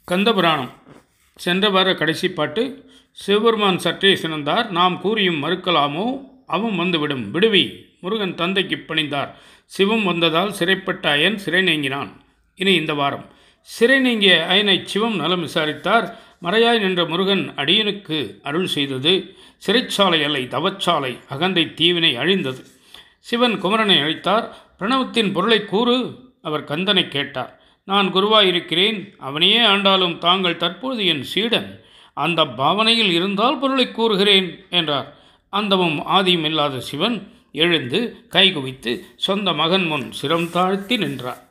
கந்தபுராணம் சென்ற வார கடைசி பாட்டு. சிவபெருமான் சற்றே சினந்தார். நாம் கூறியும் மறுக்கலாமோ, அவன் வந்துவிடும், விடுவி. முருகன் தந்தைக்கு பணிந்தார். சிவம் வந்ததால் சிறைப்பட்ட அயன் சிறை நீங்கினான். இனி இந்த வாரம் சிறை நீங்கிய அயனை சிவம் நலம் விசாரித்தார். மறையாய் நின்ற முருகன் அடியனுக்கு அருள் செய்தது. சிறைச்சாலை அல்லை தவச்சாலை, அகந்தை தீவினை அழிந்தது. சிவன் குமரனை அழைத்தார். பிரணவத்தின் பொருளை கூறு. அவர் கந்தனை கேட்டார். நான் குருவாயிருக்கிறேன், அவனையே ஆண்டாலும் தாங்கள் தற்போது என் சீடன். அந்த பாவனையில் இருந்தால் பொருளை கூறுகிறேன் என்றார். அந்தமும் ஆதியும் இல்லாத சிவன் எழுந்து கைகுவித்து சொந்த மகன் முன் சிரம் தாழ்த்தி நின்றார்.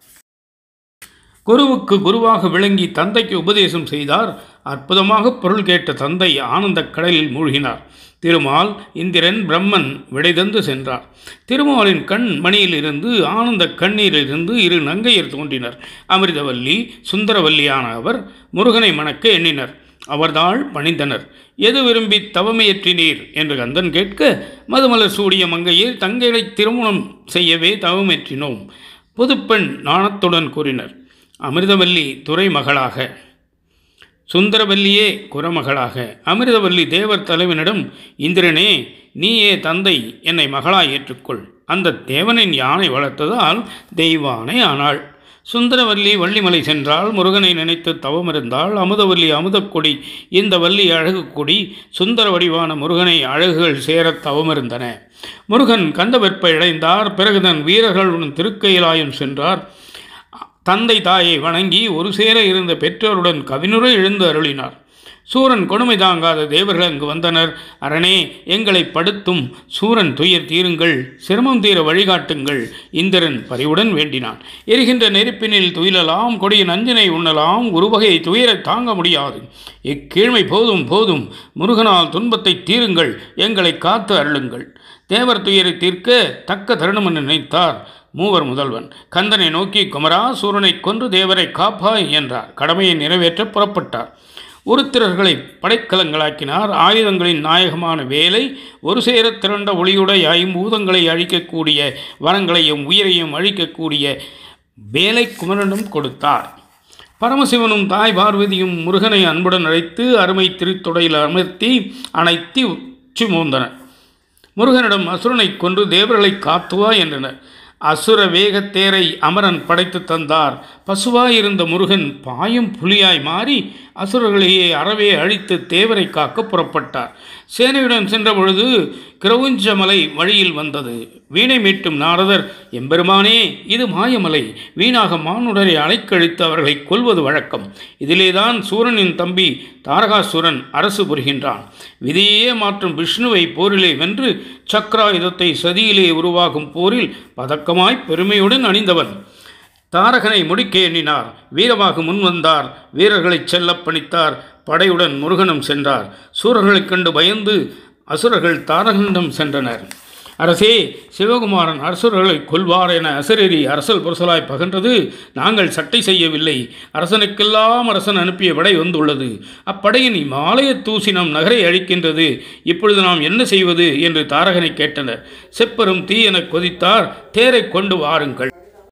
குருவுக்கு குருவாக விளங்கி தந்தைக்கு உபதேசம் செய்தார். அற்புதமாக பொருள் கேட்ட தந்தை ஆனந்த கடலில் மூழ்கினார். திருமால், இந்திரன், பிரம்மன் விடைதந்து சென்றார். திருமாலின் கண் மணியிலிருந்து ஆனந்த கண்ணீரிலிருந்து இரு நங்கையர் தோன்றினர். அமிர்தவல்லி, சுந்தரவல்லியான அவர் முருகனை மணக்க எண்ணினர். அவர்தாள் பணிந்தனர். எது விரும்பி தவமையற்றினீர் என்று கந்தன் கேட்க, மதுமலர் சூடிய மங்கையர் தங்களை திருமணம் செய்யவே தவமேற்றினோம். புதுப்பெண் நாணத்துடன் கூறினர். அமிர்தவல்லி துறை மகளாக, சுந்தரவல்லியே குரமகளாக. அமிர்தவல்லி தேவர் தலைவனிடம், இந்திரனே, நீயே தந்தை, என்னை மகளாய் ஏற்றுக்கொள். அந்த தேவனின் யானை வளர்த்ததால் தெய்வானை ஆனாள். சுந்தரவல்லி வள்ளிமலை சென்றால் முருகனை நினைத்து தவமிருந்தாள். அமுதவல்லி அமுதக்கொடி, இந்த வள்ளி அழகு கொடி. சுந்தர வடிவான முருகனை அழகுகள் சேரத் தவமிருந்தன. முருகன் கந்தவெற்பை இழைந்தார். பிறகு தன் வீரர்களுடன் திருக்கையிலாயம் சென்றார். தந்தை தாயை வணங்கி ஒரு சேர இருந்த பெற்றோருடன் கவினுரை எழுந்து அருளினார். சூரன் கொடுமை தாங்காத தேவர்கள் அங்கு வந்தனர். அரணே, எங்களை படுத்தும் சூரன் துயர் தீருங்கள், சிரமம் தீர வழிகாட்டுங்கள். இந்திரன் பரிவுடன் வேண்டினான். எரிகின்ற நெருப்பினில் துயிலலாம், கொடிய நஞ்சினை உண்ணலாம், ஒரு வகையை துயரை தாங்க முடியாது. இக்கீழ்மை போதும் போதும், முருகனால் துன்பத்தை தீருங்கள், எங்களை காத்து அருளுங்கள். தேவர் துயரை தீர்க்க தக்க தருணம் என்று நினைத்தார் மூவர் முதல்வன். கந்தனை நோக்கி, குமரா, சூரனை கொன்று தேவரை காப்பாய் என்றார். கடமையை நிறைவேற்ற புறப்பட்டார். உருத்திரர்களை படைக்கலங்களாக்கினார். ஆயுதங்களின் நாயகமான வேலை ஒரு சேர திரண்ட ஒளியுடைய ஐம்பூதங்களை அழிக்கக்கூடிய வரங்களையும் உயிரையும் அழிக்கக்கூடிய வேலை குமரனும் கொடுத்தார். பரமசிவனும் தாய் பார்வதியும் முருகனை அன்புடன் அழைத்து அருமை திருத்தொடையில் அமர்த்தி அனைத்தி உச்சி மோந்தனர். முருகனிடம் அசுரனை கொன்று தேவர்களை காத்துவா என்றனர். அசுர வேகத்தேரை அமரன் படைத்து தந்தார். பசுவாயிருந்த முருகன் பாயும் புலியாய் மாறி அசுரர்களையே அறவே அழித்து தேவரை காக்க புறப்பட்டார். சேனையுடன் சென்ற பொழுது கிரவுஞ்சமலை வழியில் வந்தது. வீணை மீட்டும் நாரதர், எம்பெருமானே, இது மாயமலை, வீணாக மானுடரை அலைக்கழித்து அவர்களை கொல்வது வழக்கம். இதிலேதான் சூரனின் தம்பி தாரகாசுரன் அரசு புரிகின்றான். விதியே மாற்றும் விஷ்ணுவை போரிலே வென்று சக்கராயுதத்தை சதியிலே உருவாகும் போரில் பதக்கமாய் பெருமையுடன் அணிந்தவன். தாரகனை முடிக்க எண்ணினார். வீரமாக முன்வந்தார். வீரர்களைச் செல்லப் பணித்தார். படையுடன் முருகனும் சென்றார். சூரர்களைக் கண்டு பயந்து அசுரர்கள் தாரகனிடம் சென்றனர். அரசே, சிவகுமாரன் அசுரர்களை கொல்வார் என அசரேறி அரசல் புரசலாய் பகன்றது. நாங்கள் சட்டை செய்யவில்லை. அரசனுக்கெல்லாம் அரசன் அனுப்பிய படை வந்துள்ளது. அப்படையின் இமாலய தூசி நம் நகரை அழிக்கின்றது. இப்பொழுது நாம் என்ன செய்வது என்று தாரகனை கேட்டனர். செப்பரும் தீ என கொதித்தார். தேரை கொண்டு வாருங்கள்.